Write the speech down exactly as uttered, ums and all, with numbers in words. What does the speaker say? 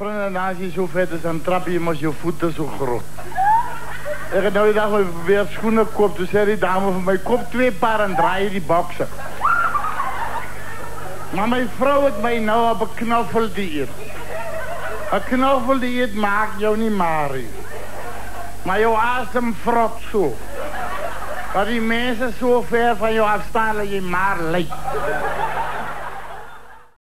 vrienden en als je zo vet is, dan trap je maar je voeten zo groot. Ik heb nou die dag weer schoenen koop, toen zei die dame van mij, koop twee paar en draai je die boksen. Maar mijn vrouw heeft mij nou op een knoffeldieet. Een knoffeldieet maakt jou niet marie. Maar jouw asem vrot zo. Dat die mensen zo ver van jou afstaan dat je maar lijkt.